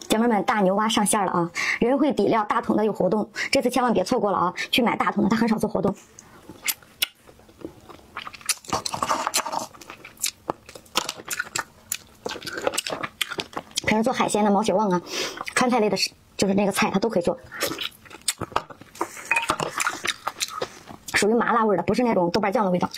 姐妹们，大牛蛙上线了啊！人会底料大桶的有活动，这次千万别错过了啊！去买大桶的，它很少做活动。平时做海鲜的毛血旺啊，川菜类的，就是那个菜，它都可以做。属于麻辣味的，不是那种豆瓣酱的味道。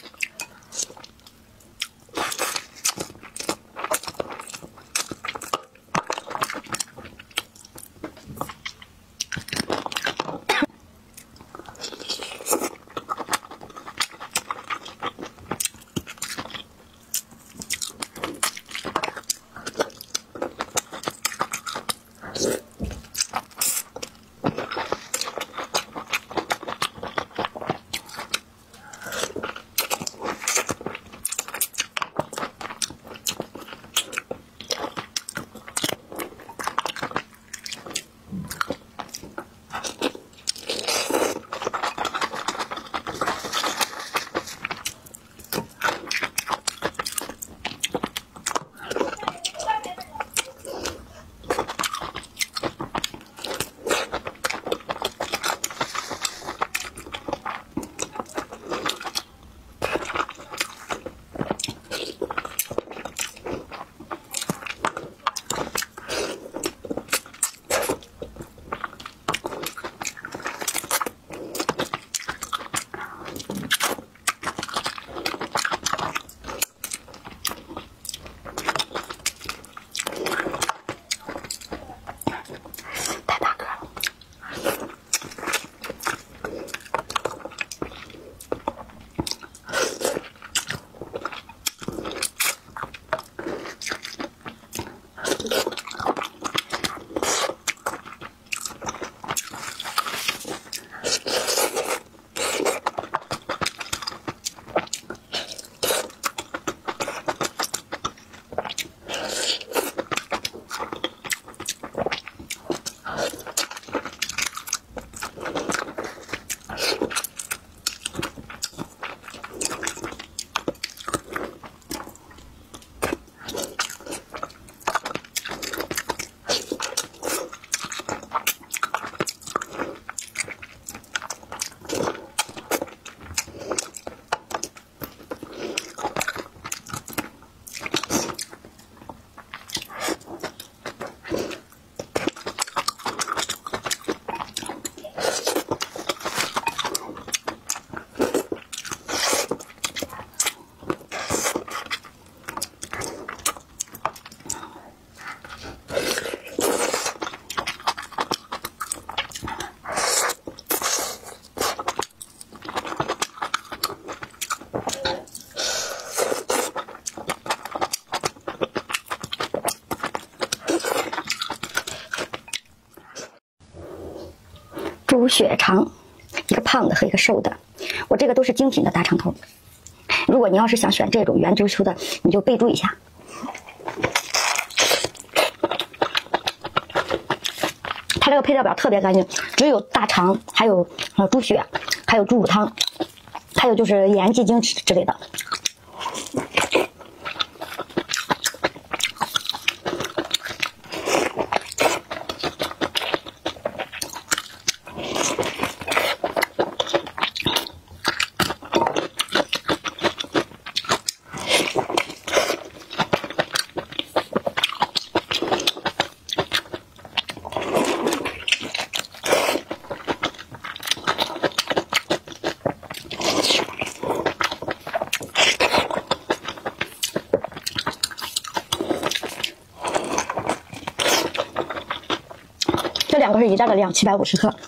猪血肠，一个胖的和一个瘦的，我这个都是精品的大肠头。如果你要是想选这种圆嘟嘟的，你就备注一下。它这个配料表特别干净，只有大肠，还有猪血，还有猪骨汤，还有就是盐、鸡精之类的。这两个是一袋的量，750克。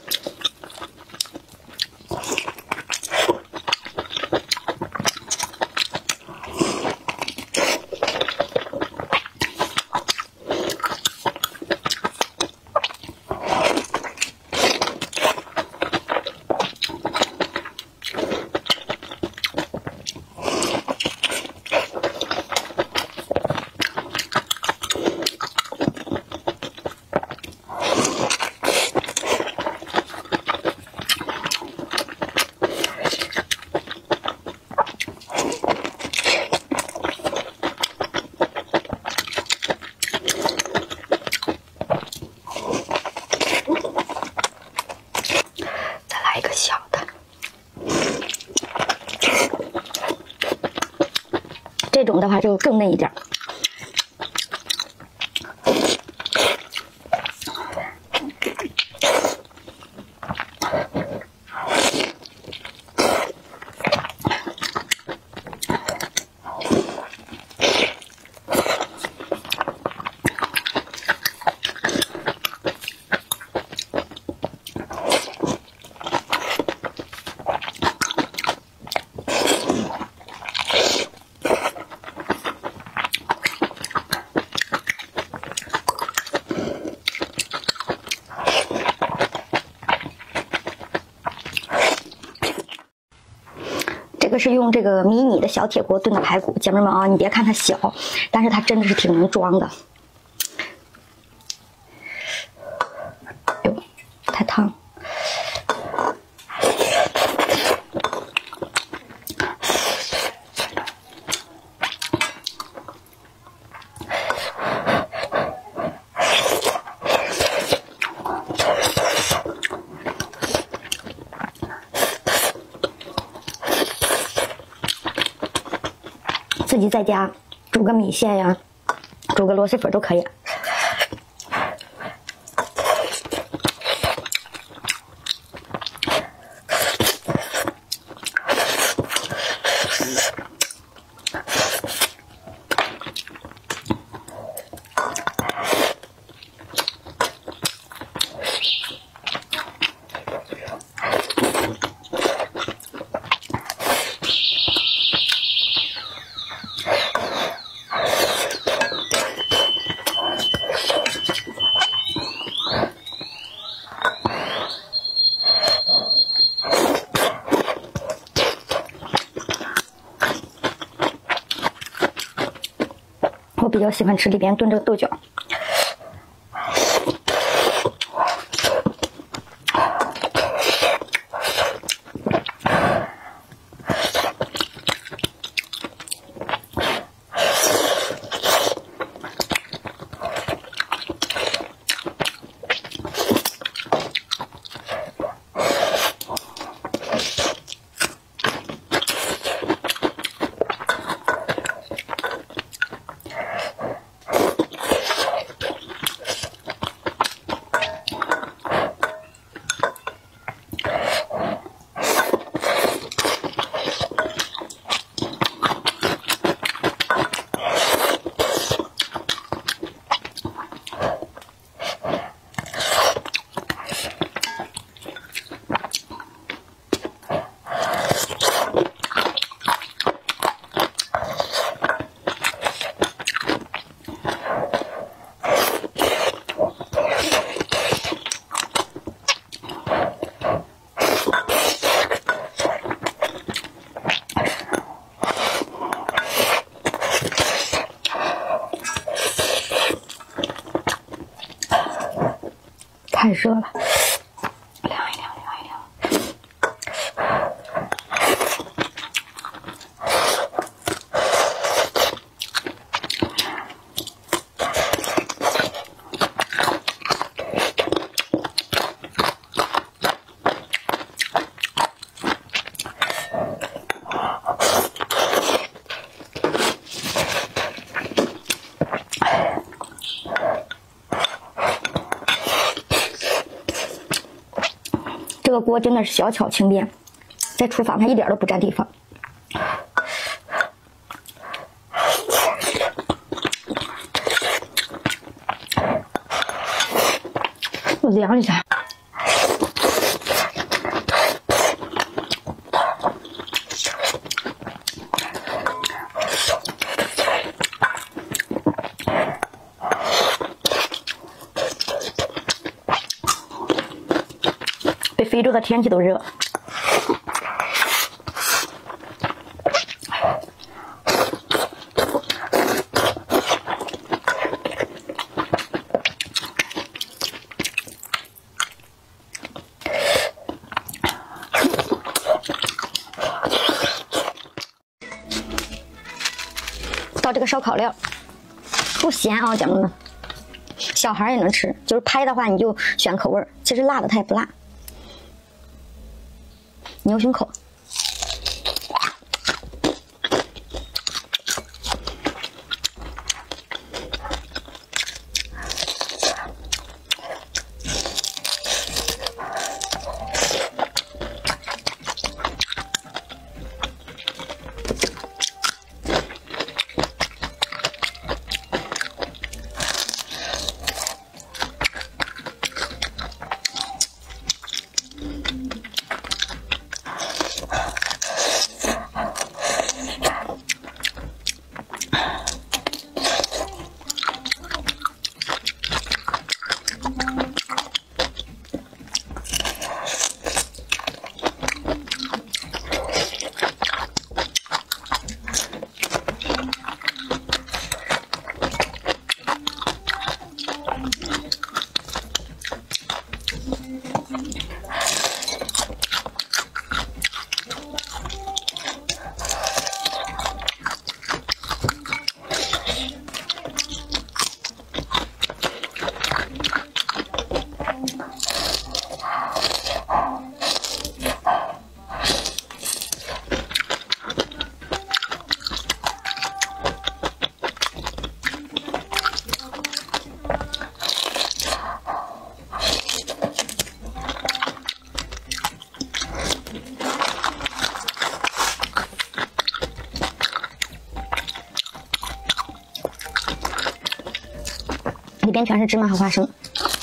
种的话就更嫩一点。这个是用这个迷你的小铁锅炖的排骨，姐妹们啊，你别看它小，但是它真的是挺能装的。哟，太烫。自己在家煮个米线呀，煮个螺蛳粉都可以。我比较喜欢吃里边炖这个豆角。太热了，凉一凉，凉一凉。这个锅真的是小巧轻便，在厨房它一点都不占地方。我量一下，比非洲的天气都热。倒这个烧烤料，不咸啊，姐妹们，小孩也能吃。就是拍的话，你就选口味儿，其实辣的它也不辣。牛胸口， 里边全是芝麻和花生。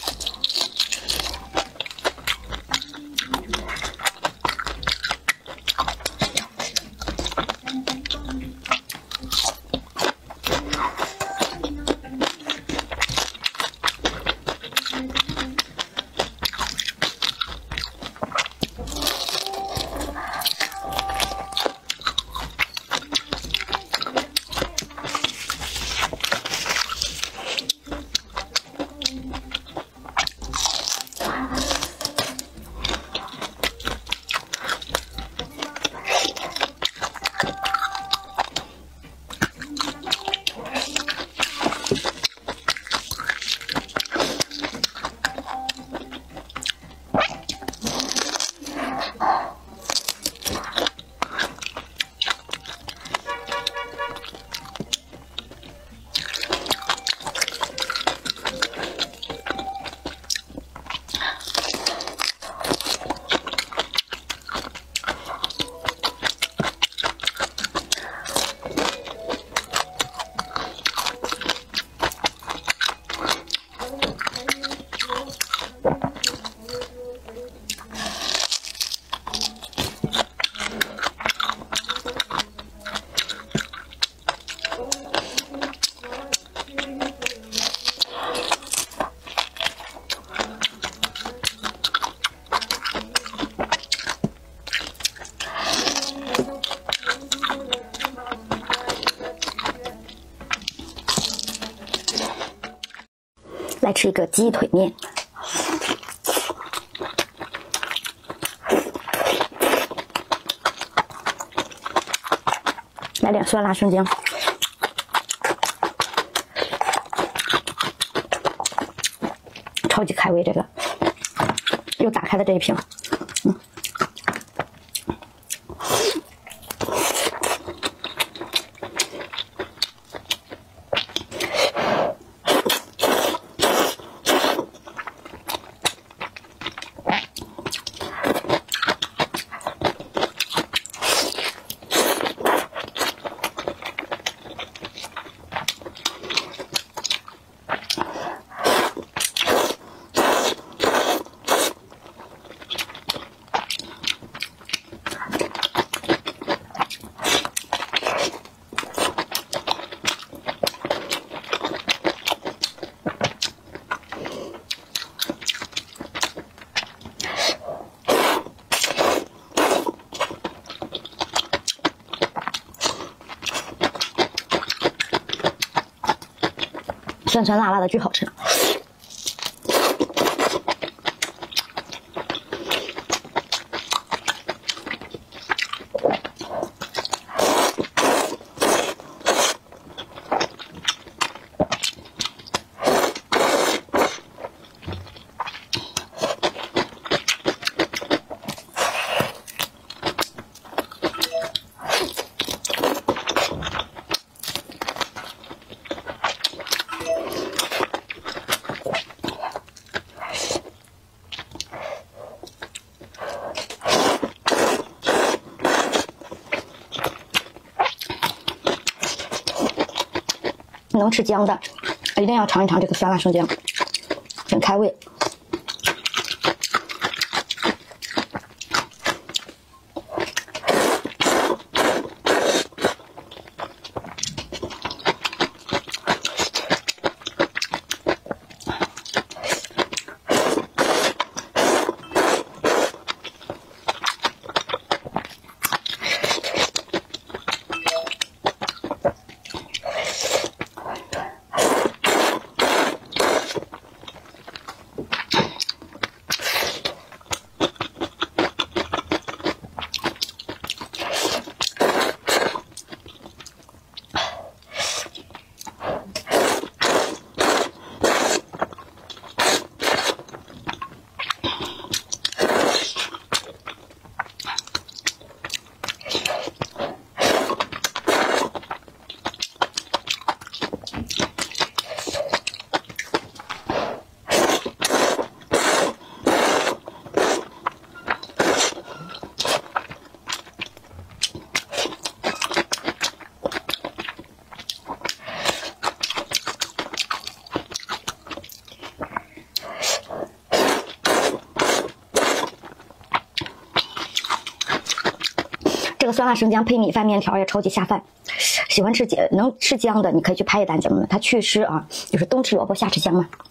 来吃一个鸡腿面，来点酸辣生姜，超级开胃，这个又打开了这一瓶，酸酸辣辣的，巨好吃。能吃姜的，一定要尝一尝这个酸辣生姜，很开胃。 个酸辣生姜配米饭面条也超级下饭。喜欢吃能吃姜的，你可以去拍一单，姐妹们，它祛湿啊，就是冬吃萝卜夏吃姜嘛。